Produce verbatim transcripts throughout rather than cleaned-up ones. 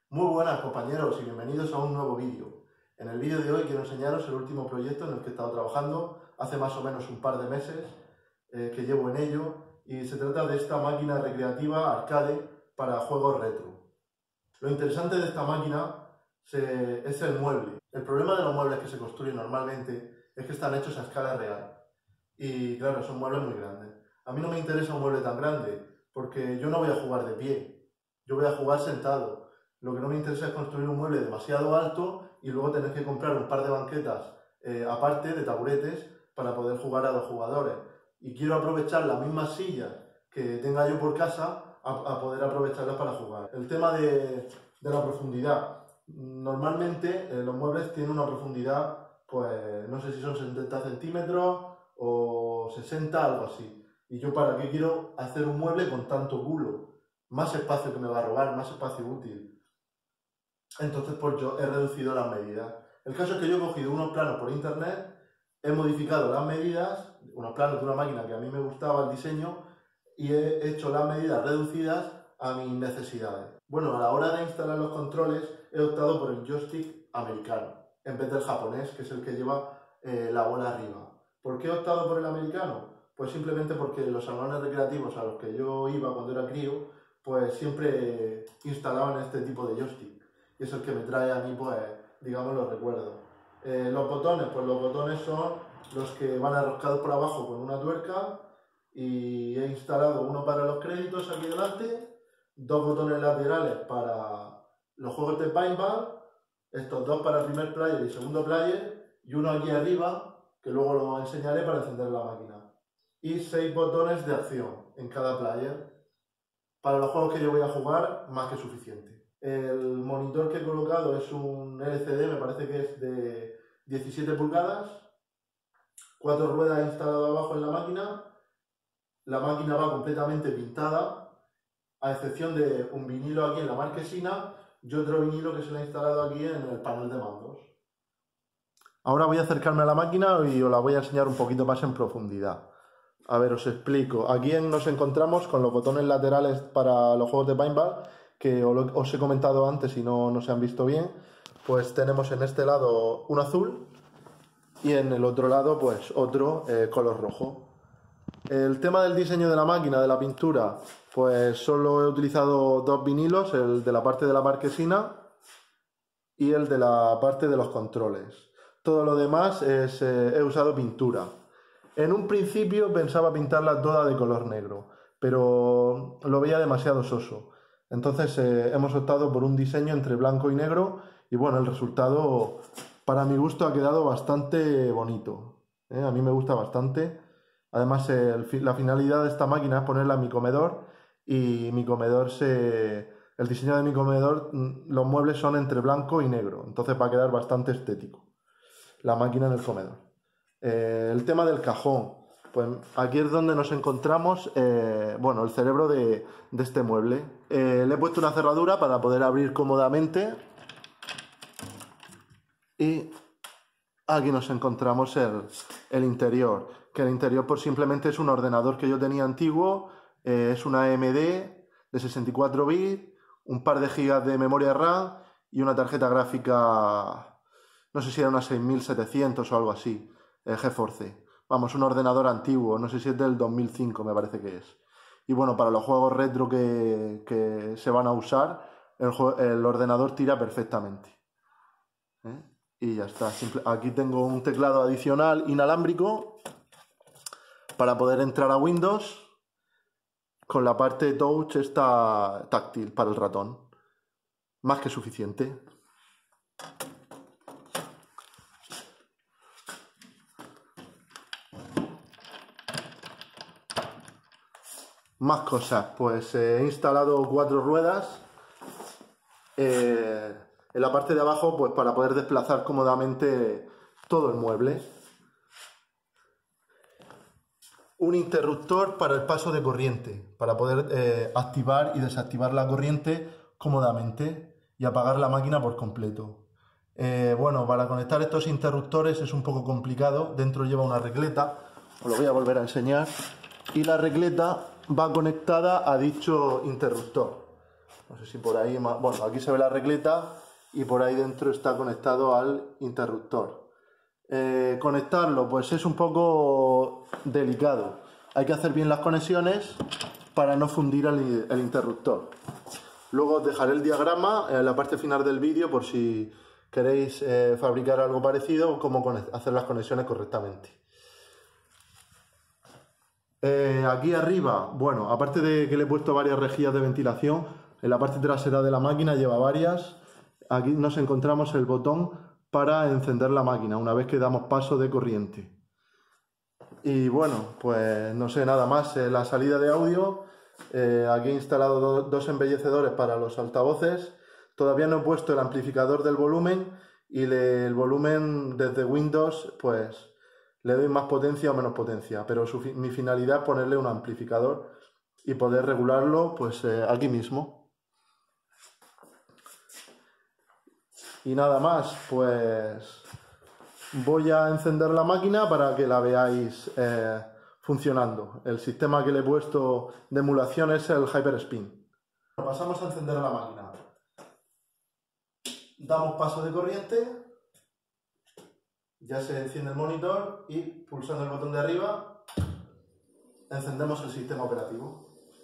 Muy buenas compañeros y bienvenidos a un nuevo vídeo. En el vídeo de hoy quiero enseñaros el último proyecto en el que he estado trabajando hace más o menos un par de meses eh, que llevo en ello, y se trata de esta máquina recreativa arcade para juegos retro. Lo interesante de esta máquina se, es el mueble. El problema de los muebles que se construyen normalmente es que están hechos a escala real y claro, son muebles muy grandes. A mí no me interesa un mueble tan grande porque yo no voy a jugar de pie, yo voy a jugar sentado. Lo que no me interesa es construir un mueble demasiado alto y luego tener que comprar un par de banquetas eh, aparte de taburetes para poder jugar a dos jugadores. Y quiero aprovechar las mismas sillas que tenga yo por casa a, a poder aprovecharlas para jugar. El tema de, de la profundidad. Normalmente eh, los muebles tienen una profundidad, pues no sé si son setenta centímetros o sesenta, algo así. Y yo para qué quiero hacer un mueble con tanto culo. Más espacio que me va a robar, más espacio útil. Entonces pues yo he reducido las medidas. El caso es que yo he cogido unos planos por internet, he modificado las medidas, unos planos de una máquina que a mí me gustaba el diseño, y he hecho las medidas reducidas a mis necesidades. Bueno, a la hora de instalar los controles he optado por el joystick americano, en vez del japonés, que es el que lleva eh, la bola arriba. ¿Por qué he optado por el americano? Pues simplemente porque los salones recreativos a los que yo iba cuando era crío, pues siempre instalaban este tipo de joystick. Y es el que me trae a mí, pues, digamos, los recuerdos. Eh, los botones, pues los botones son los que van arroscados por abajo con una tuerca, y he instalado uno para los créditos aquí delante, dos botones laterales para los juegos de paintball, estos dos para el primer player y segundo player, y uno aquí arriba, que luego lo enseñaré para encender la máquina. Y seis botones de acción en cada player. Para los juegos que yo voy a jugar, más que suficiente. El monitor que he colocado es un L C D, me parece que es de diecisiete pulgadas, cuatro ruedas instaladas abajo en la máquina. La máquina va completamente pintada, a excepción de un vinilo aquí en la marquesina y otro vinilo que se le ha instalado aquí en el panel de mandos. Ahora voy a acercarme a la máquina y os la voy a enseñar un poquito más en profundidad. A ver, os explico. Aquí nos encontramos con los botones laterales para los juegos de paintball, que os he comentado antes y no, no se han visto bien. Pues tenemos en este lado un azul y en el otro lado pues otro eh, color rojo. El tema del diseño de la máquina, de la pintura, pues solo he utilizado dos vinilos, el de la parte de la marquesina y el de la parte de los controles. Todo lo demás es, eh, he usado pintura. En un principio pensaba pintarla toda de color negro, pero lo veía demasiado soso. Entonces eh, hemos optado por un diseño entre blanco y negro, y bueno, el resultado para mi gusto ha quedado bastante bonito. ¿eh? A mí me gusta bastante. Además el, la finalidad de esta máquina es ponerla en mi comedor, y mi comedor se, el diseño de mi comedor, los muebles son entre blanco y negro, entonces va a quedar bastante estético la máquina en el comedor. Eh, el tema del cajón, pues aquí es donde nos encontramos, eh, bueno, el cerebro de, de este mueble. Eh, le he puesto una cerradura para poder abrir cómodamente, y aquí nos encontramos el, el interior, que el interior pues simplemente es un ordenador que yo tenía antiguo, eh, es una A M D de sesenta y cuatro bits, un par de gigas de memoria RAM y una tarjeta gráfica, no sé si era una seis mil setecientos o algo así, eh, GeForce. Vamos, un ordenador antiguo, no sé si es del dos mil cinco, me parece que es. Y bueno, para los juegos retro que, que se van a usar, el, el ordenador tira perfectamente. ¿Eh? Y ya está. Simple, aquí tengo un teclado adicional inalámbrico para poder entrar a Windows, con la parte touch esta táctil para el ratón. Más que suficiente. Más cosas, pues eh, he instalado cuatro ruedas eh, en la parte de abajo, pues para poder desplazar cómodamente todo el mueble. Un interruptor para el paso de corriente, para poder eh, activar y desactivar la corriente cómodamente y apagar la máquina por completo. Eh, bueno, para conectar estos interruptores es un poco complicado. Dentro lleva una regleta, os lo voy a volver a enseñar, y la regleta va conectada a dicho interruptor. No sé si por ahí... Más... Bueno, aquí se ve la regleta y por ahí dentro está conectado al interruptor. Eh, conectarlo pues es un poco delicado. Hay que hacer bien las conexiones para no fundir el, el interruptor. Luego os dejaré el diagrama en la parte final del vídeo por si queréis eh, fabricar algo parecido o cómo hacer las conexiones correctamente. Eh, aquí arriba, bueno, aparte de que le he puesto varias rejillas de ventilación, en la parte trasera de la máquina lleva varias. Aquí nos encontramos el botón para encender la máquina una vez que damos paso de corriente. Y bueno, pues no sé nada más. Eh, la salida de audio, eh, aquí he instalado do, dos embellecedores para los altavoces. Todavía no he puesto el amplificador del volumen y le, el volumen desde Windows pues le doy más potencia o menos potencia, pero su, mi finalidad es ponerle un amplificador y poder regularlo pues eh, aquí mismo. Y nada más, pues voy a encender la máquina para que la veáis eh, funcionando. El sistema que le he puesto de emulación es el Hyperspin. Pasamos a encender la máquina. Damos paso de corriente, ya se enciende el monitor y pulsando el botón de arriba encendemos el sistema operativo.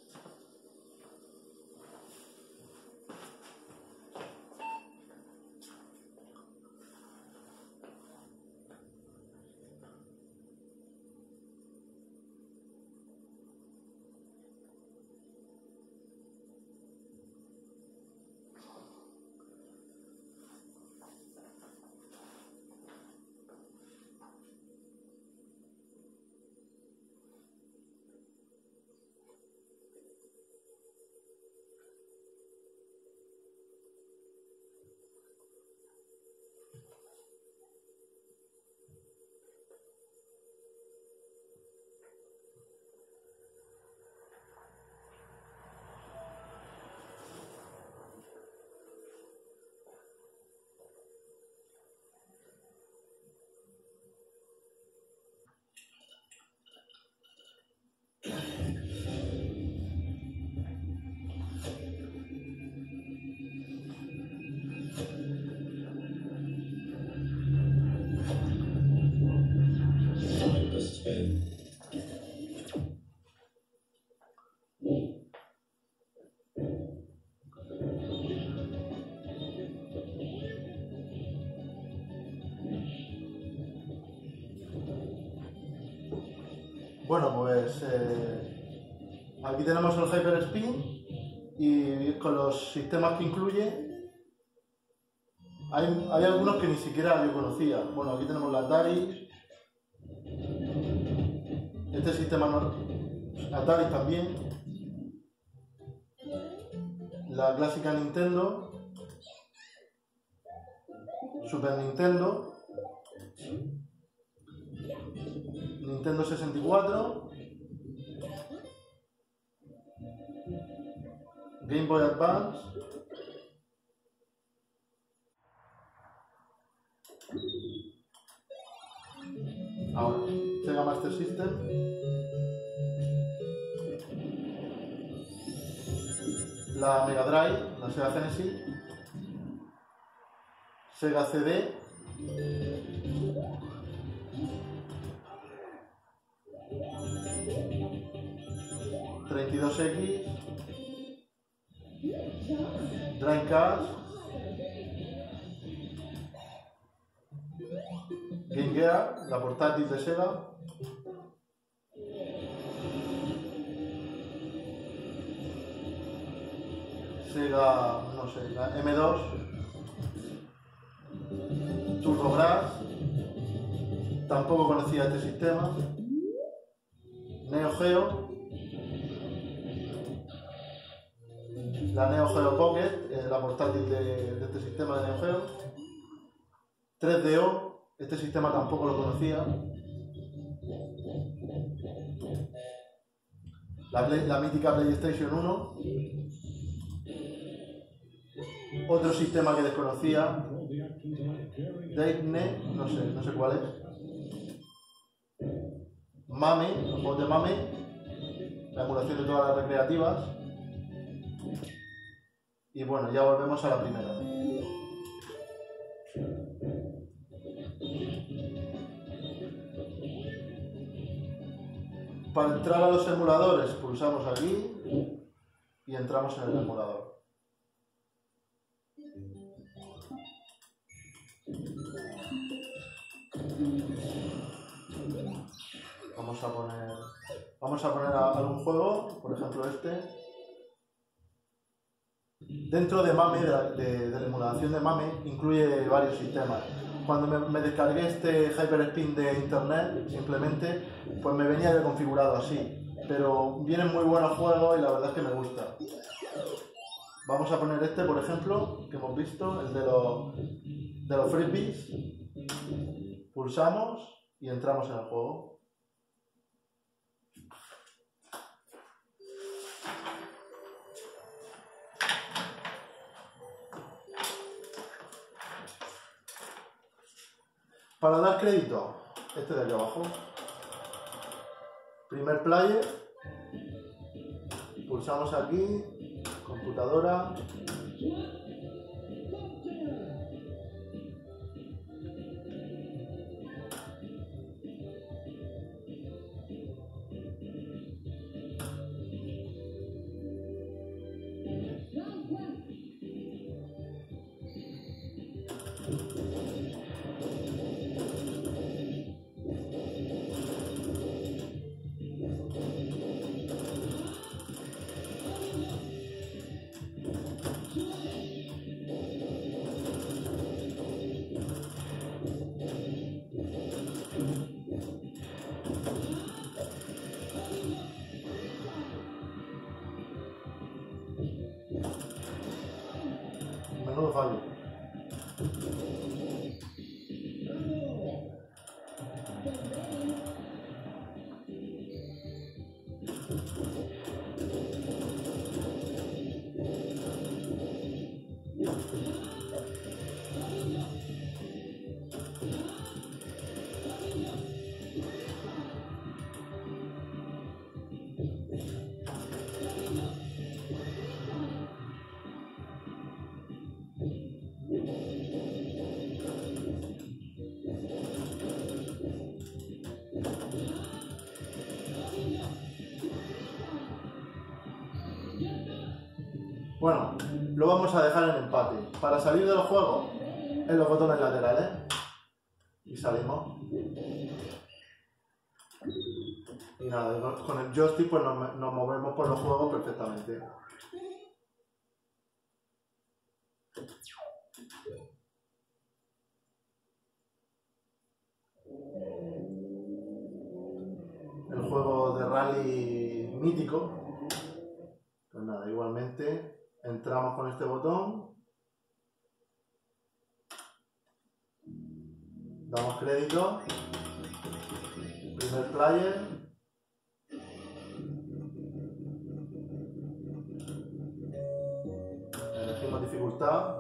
Bueno, pues eh, aquí tenemos el Hyperspin y con los sistemas que incluye hay, hay algunos que ni siquiera yo conocía. Bueno, aquí tenemos la Atari, este sistema no, Atari también, la clásica Nintendo, Super Nintendo, Nintendo sesenta y cuatro, Game Boy Advance, ahora Sega Master System, la Mega Drive, la Sega Genesis, Sega C D, treinta y dos equis, Dreamcast, Game Gear, la portátil de Sega, Sega, no sé, la eme dos, TurboGrafx, tampoco conocía este sistema, Neo Geo, la Neo Geo Pocket, eh, la portátil de, de este sistema de Neo Geo, tres D O, este sistema tampoco lo conocía, la, Play, la mítica PlayStation uno, otro sistema que desconocía, Dayne, no sé, no sé cuál es, Mame, los juegos de Mame, la emulación de todas las recreativas, Y bueno, ya volvemos a la primera. Para entrar a los emuladores pulsamos aquí y entramos en el emulador. Vamos a poner, vamos a poner algún juego, por ejemplo este. Dentro de MAME, de, de, de la emulación de MAME, incluye varios sistemas. Cuando me, me descargué este HyperSpin de internet, simplemente, pues me venía ya configurado así. Pero vienen muy buenos juegos y la verdad es que me gusta. Vamos a poner este, por ejemplo, que hemos visto, el de los, de los Frisbees. Pulsamos y entramos en el juego. Para dar crédito, este de aquí abajo, primer player, pulsamos aquí, computadora, menudo fallo. Bueno, lo vamos a dejar en empate. Para salir del juego, en los botones laterales. Y salimos. Y nada, con el joystick pues nos, nos movemos por los juegos perfectamente. El juego de rally mítico. Pues nada, igualmente entramos con este botón, damos crédito, primer player, elegimos dificultad,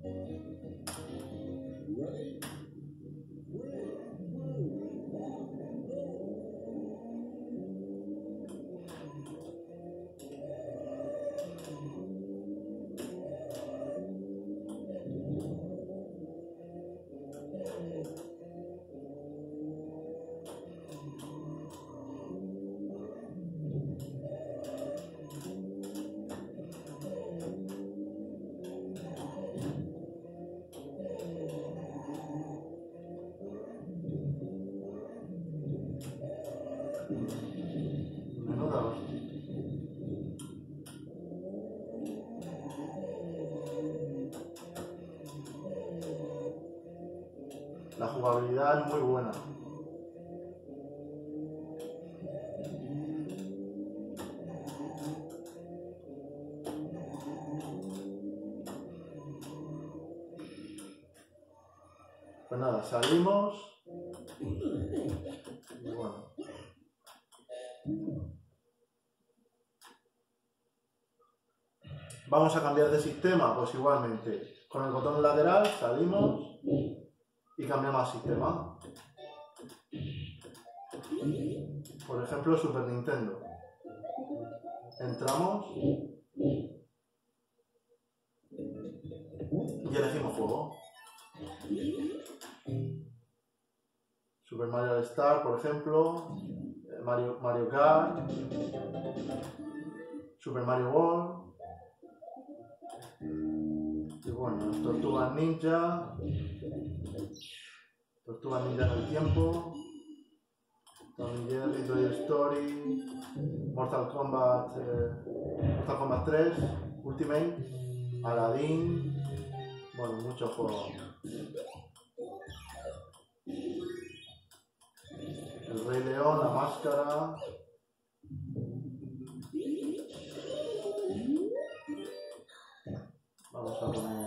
menuda hostia. La jugabilidad es muy buena. Pues nada, salimos y bueno. Vamos a cambiar de sistema, pues igualmente. Con el botón lateral salimos y cambiamos sistema. Por ejemplo, Super Nintendo. Entramos. y elegimos juego. Super Mario All Star, por ejemplo, Mario, Mario Kart, Super Mario World, y bueno, Tortugas Ninja, Tortugas Ninja en el tiempo, Tom y Jerry, Toy Story, Mortal Kombat, eh, Mortal Kombat tres, Ultimate, Aladdin, bueno, muchos juegos. El Rey León, La Máscara. Vamos a poner...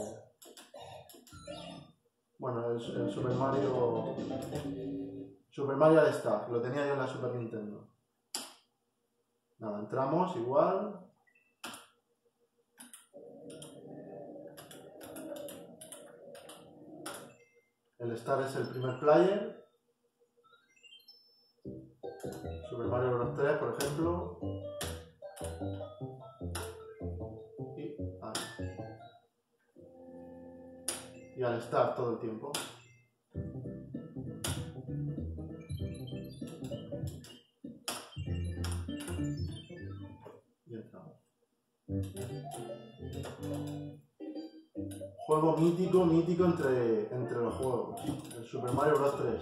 Bueno, el, el Super Mario... Super Mario All Star, lo tenía yo en la Super Nintendo. Nada, entramos igual. El Star es el primer player. Super Mario Bros. tres, por ejemplo. Y, ah, y al Star todo el tiempo. Y entramos. Juego mítico, mítico entre, entre los juegos. El Super Mario Bros. tres.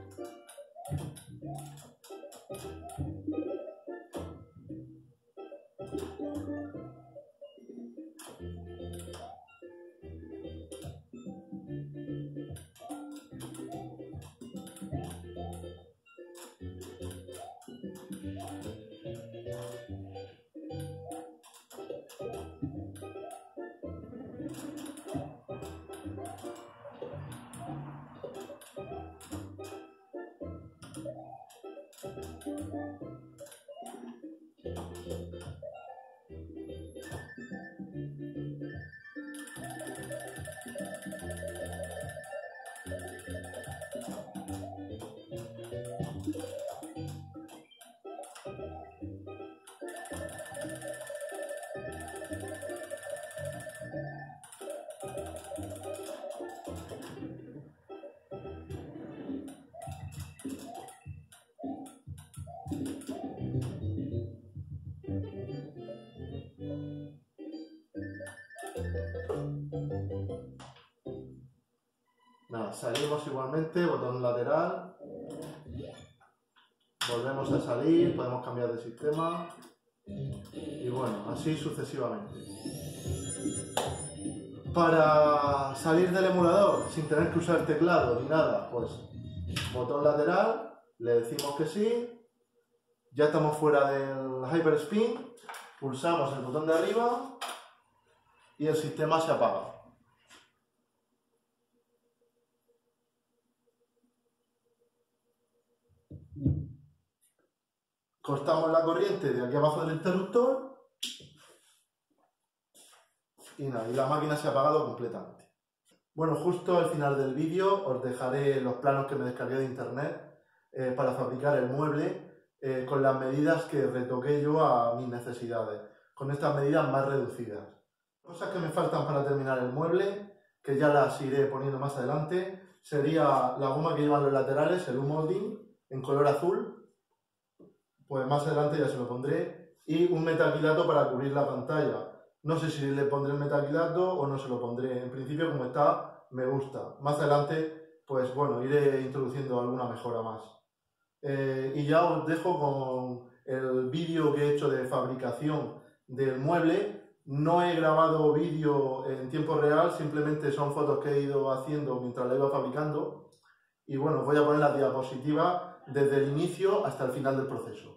Nada, salimos igualmente, botón lateral, volvemos a salir, podemos cambiar de sistema y bueno, así sucesivamente. Para salir del emulador sin tener que usar teclado ni nada, pues botón lateral, le decimos que sí, ya estamos fuera del Hyperspin, pulsamos el botón de arriba y el sistema se apaga. Cortamos la corriente de aquí abajo del interruptor y nada, y la máquina se ha apagado completamente. Bueno, justo al final del vídeo os dejaré los planos que me descargué de internet eh, para fabricar el mueble eh, con las medidas que retoqué yo a mis necesidades, con estas medidas más reducidas. Cosas que me faltan para terminar el mueble, que ya las iré poniendo más adelante, sería la goma que llevan los laterales, el U-Molding, en color azul. Pues más adelante ya se lo pondré, y un metacrilato para cubrir la pantalla. No sé si le pondré el metacrilato o no se lo pondré. En principio, como está, me gusta. Más adelante, pues bueno, iré introduciendo alguna mejora más. Eh, y ya os dejo con el vídeo que he hecho de fabricación del mueble. No he grabado vídeo en tiempo real, simplemente son fotos que he ido haciendo mientras la iba fabricando. Y bueno, os voy a poner las diapositivas desde el inicio hasta el final del proceso.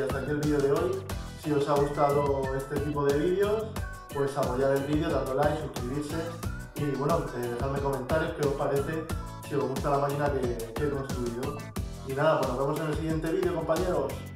y hasta aquí el vídeo de hoy. Si os ha gustado este tipo de vídeos, pues apoyar el vídeo dando like, suscribirse y bueno, eh, dejadme comentarios qué os parece, si os gusta la máquina que, que he construido. Y nada, pues nos vemos en el siguiente vídeo, compañeros.